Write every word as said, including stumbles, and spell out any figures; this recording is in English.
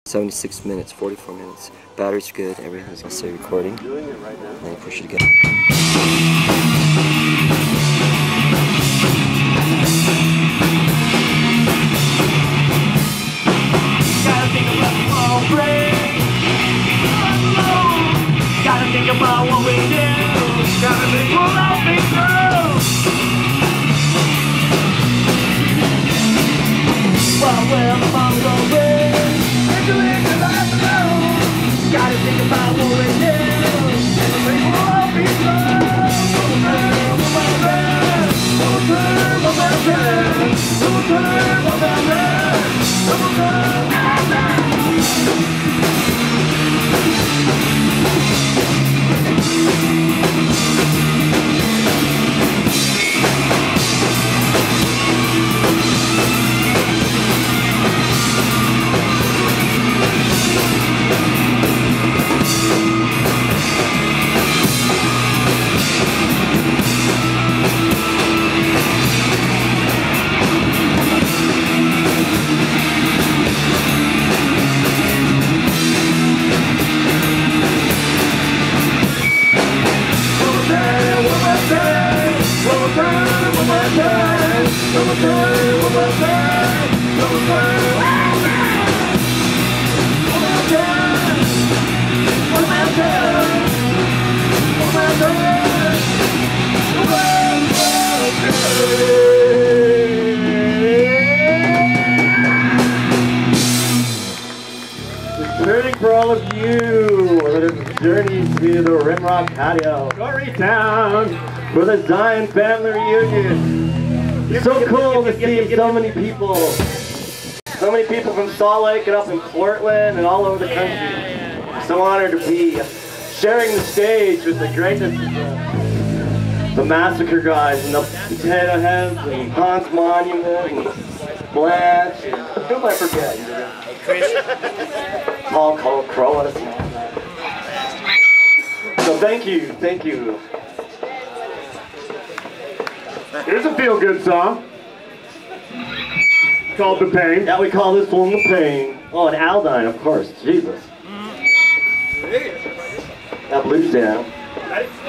seventy-six minutes, forty-four minutes. Battery's good, everything's gonna say recording. Doing it right now. Then you push it again. Gotta think about the whole break. Gotta think about what we do. Gotta think what I'll be through. Well, we're on the way. Into it, the life alone. Gotta think about what we do. Gotta think what I'll be through. We'll turn my back. We'll turn my back. We'll turn my back. Returning for all of you on this journey to the Rimrock Patio, Town, for the Zion family reunion. It's so cool to see so many people. So many people from Salt Lake and up in Portland and all over the country. So honored to be sharing the stage with the greatest of the, the Massacre guys and the Potato Heads and Hans Monument and Blanche and who am I forgetting? Chris. Paul Cole Croas. So thank you, thank you. Here's a feel-good song. Called The Pain. Yeah, we call this one The Pain. Oh, and Aldine, of course. Jesus. That blues down.